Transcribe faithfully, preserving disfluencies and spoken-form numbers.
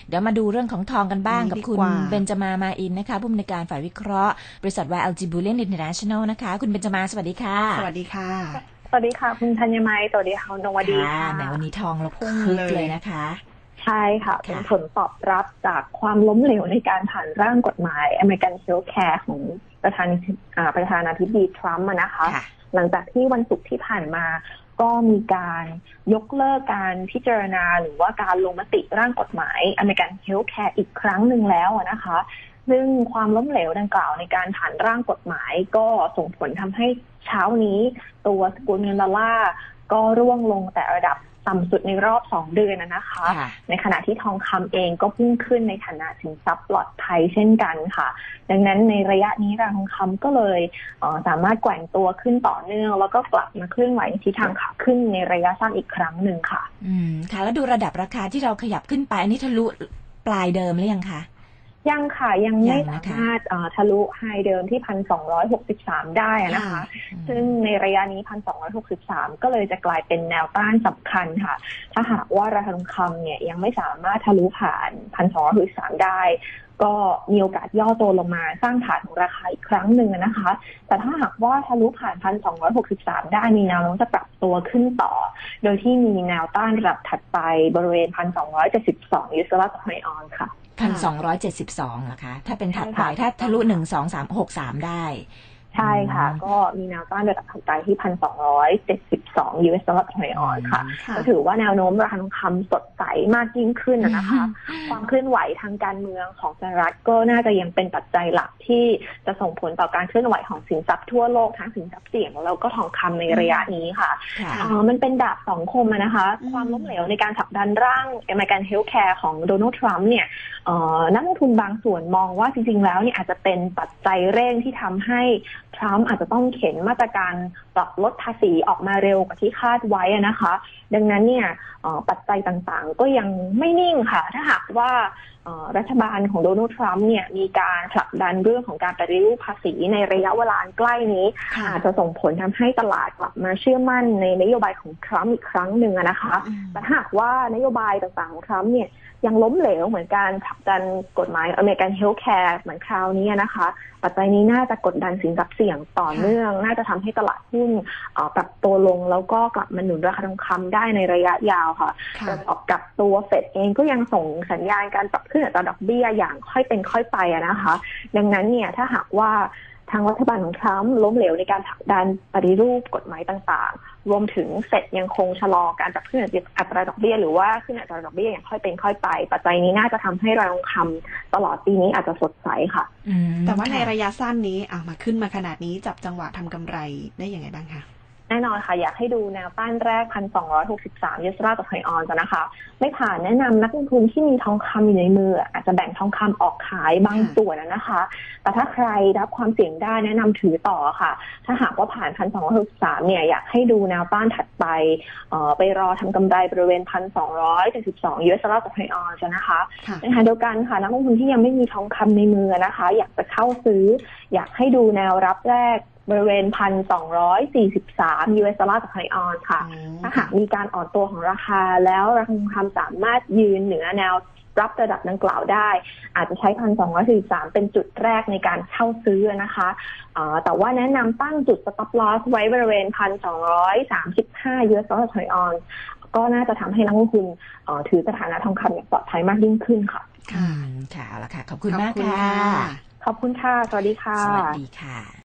เดี๋ยวมาดูเรื่องของทองกันบ้างกับคุณเบญจมามาอินนะคะผู้อำนวยการฝ่ายวิเคราะห์บริษัท วาย แอล จี Bullion International นะคะคุณเบญจมาสวัสดีค่ะสวัสดีค่ะสวัสดีค่ะคุณธัญมัยสวัสดีค่ะคุณนวดีค่ะแหมวันนี้ทองเราพุ่งเลยนะคะใช่ค่ะเป็นผลตอบรับจากความล้มเหลวในการผ่านร่างกฎหมาย American Healthcare ของประธานประธานาธิบดีทรัมป์นะคะหลังจากที่วันศุกร์ที่ผ่านมาก็มีการยกเลิกการพิจารณาหรือว่าการลงมติร่างกฎหมาย American Healthcare อีกครั้งหนึ่งแล้วนะคะซึ่งความล้มเหลวดังกล่าวในการผ่านร่างกฎหมายก็ส่งผลทำให้เช้านี้ตัวสกุลเงินดอลลาร์ก็ร่วงลงแต่ระดับต่ำสุดในรอบสองเดือนนะคะในขณะที่ทองคำเองก็พุ่งขึ้นในฐานะสินทรัพย์ปลอดภัยเช่นกันค่ะดังนั้นในระยะนี้ราคาทองคำก็เลยสามารถแกว่งตัวขึ้นต่อเนื่องแล้วก็กลับมาเคลื่อนไหวในทิศทางขาขึ้นในระยะสั้นอีกครั้งหนึ่งค่ะอืมค่ะแล้วดูระดับราคาที่เราขยับขึ้นไปอันนี้ทะลุปลายเดิมหรือยังคะยังค่ะยังไม่สามารถทะลุไฮเดิมที่ หนึ่งพันสองร้อยหกสิบสาม ได้นะคะซึ่งในระยะนี้ หนึ่งพันสองร้อยหกสิบสาม ก็เลยจะกลายเป็นแนวต้านสำคัญค่ะถ้าหากว่าราคาทองคำเนี่ยยังไม่สามารถทะลุผ่าน หนึ่งพันสองร้อยหกสิบสาม ได้ก็มีโอกาสย่อตัวลงมาสร้างฐานของราคาอีกครั้งหนึ่งนะคะแต่ถ้าหากว่าทะลุผ่าน หนึ่งพันสองร้อยหกสิบสาม ได้มีแนวโน้มจะปรับตัวขึ้นต่อโดยที่มีแนวต้านระดับถัดไปบริเวณ หนึ่งพันสองร้อยเจ็ดสิบสอง ยู เอส ดอลลาร์ต่อไอออนค่ะหนึ่งพันสองร้อยเจ็ดสิบสองเหรอคะถ้าเป็นถัดไปถ้าทะลุหนึ่ง สอง สาม หก สามได้ใช่ค่ะก็มีแนวต้านระดับถัดไปที่ หนึ่งพันสองร้อยเจ็ดสิบสอง ยู เอส ดอลลาร์ต่อออนซ์ค่ะก็ถือว่าแนวโน้มราคาทองคำสดใสมากยิ่งขึ้นนะคะความเคลื่อนไหวทางการเมืองของสหรัฐก็น่าจะยังเป็นปัจจัยหลักที่จะส่งผลต่อการเคลื่อนไหวของสินทรัพย์ทั่วโลกทั้งสินทรัพย์เสี่ยงแล้วก็ทองคำในระยะนี้ค่ะมันเป็นดาบสองคมนะคะความล้มเหลวในการผลักดันร่าง American Healthcare ของโดนัลด์ทรัมป์เนี่ยนักลงทุนบางส่วนมองว่าจริงๆแล้วนี่อาจจะเป็นปัจจัยเร่งที่ทำให้ทรัมป์อาจจะต้องเข็นมาตรการปรับลดภาษีออกมาเร็วกว่าที่คาดไว้นะคะดังนั้นเนี่ยปัจจัยต่างๆก็ยังไม่นิ่งค่ะถ้าหากว่ารัฐบาลของโดนัลด์ทรัมป์เนี่ยมีการผลักดันเรื่องของการปฏิรูปภาษีในระยะเวลาใกล้นี้อาจจะส่งผลทำให้ตลาดกลับมาเชื่อมั่นในนโยบายของทรัมป์อีกครั้งหนึ่งนะคะแต่หากว่านโยบายต่างๆของทรัมป์เนี่ยยังล้มเหลวเหมือนการผลักดันกฎหมาย American Healthcare เหมือนคราวนี้นะคะปัจจัยนี้น่าจะกดดันสินทรัพย์เสี่ยงต่อเนื่องน่าจะทำให้ตลาดหุ้นปรับตัวลงแล้วก็กลับมาหนุนราคาทองคำได้ในระยะยาวค่ะประกอบกับตัวเฟดเองก็ยังส่งสัญญาณการปรับขึ้นอัตราดอกเบี้ยอย่างค่อยเป็นค่อยไปนะคะดังนั้นเนี่ยถ้าหากว่าทางรัฐบาลของทรัมป์ล้มเหลวในการผลักดันปฏิรูปกฎหมายต่างๆรวมถึงเฟดยังคงชะลอการปรับขึ้นอัตราดอกเบี้ยหรือว่าขึ้นอัตราดอกเบี้ยอย่างค่อยเป็นค่อยไปปัจจัยนี้น่าจะทำให้ราคาทองคำตลอดปีนี้อาจจะสดใสค่ะแต่ว่าในระยะสั้นนี้อ่ะมาขึ้นมาขนาดนี้จับจังหวะทำกำไรได้อย่างไรบ้างคะแน่นอนค่ะอยากให้ดูแนวต้านแรก หนึ่งพันสองร้อยหกสิบสาม ยู เอส ดอลลาร์ต่อไอออนซ์นะคะไม่ผ่านแนะนำนักลงทุนที่มีทองคำอยู่ในมืออาจจะแบ่งทองคำออกขายบางส่วนนะคะแต่ถ้าใครรับความเสี่ยงได้แนะนำถือต่อค่ะถ้าหากว่าผ่าน หนึ่งพันสองร้อยหกสิบสาม เนี่ยอยากให้ดูแนวต้านถัดไปเอ่อไปรอทำกำไรบริเวณ หนึ่งพันสองร้อยเจ็ดสิบสอง ยู เอส ดอลลาร์ต่อไอออนซ์นะคะในขณะเดียวกันค่ะนักลงทุนที่ยังไม่มีทองคำในมือนะคะอยากจะเข้าซื้ออยากให้ดูแนวรับแรกบริเวณ หนึ่งพันสองร้อยสี่สิบสาม ยู เอส ดอลลาร์ต่อไอออนซ์ค่ะถ้าหากมีการอ่อนตัวของราคาแล้วราคาทองคำสามารถยืนเหนือแนวรับระดับดังกล่าวได้อาจจะใช้ หนึ่งพันสองร้อยสี่สิบสาม เป็นจุดแรกในการเข้าซื้อนะคะแต่ว่าแนะนำตั้งจุด stop loss ไว้บริเวณ หนึ่งพันสองร้อยสามสิบห้า ยู เอส ดอลลาร์ต่อไอออนซ์ก็น่าจะทำให้นักลงทุนถือสถานะทองคำอย่างปลอดภัยมากยิ่งขึ้นค่ะค่ะค่ะแล้วค่ะขอบคุณมากค่ะขอบคุณค่ะสวัสดีค่ะสวัสดีค่ะ